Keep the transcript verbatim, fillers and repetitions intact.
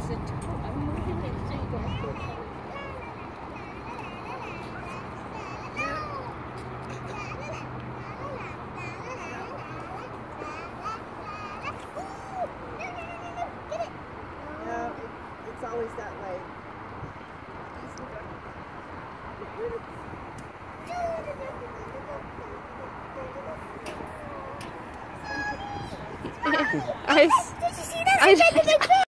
It's always that way. I, did you see that? I, I,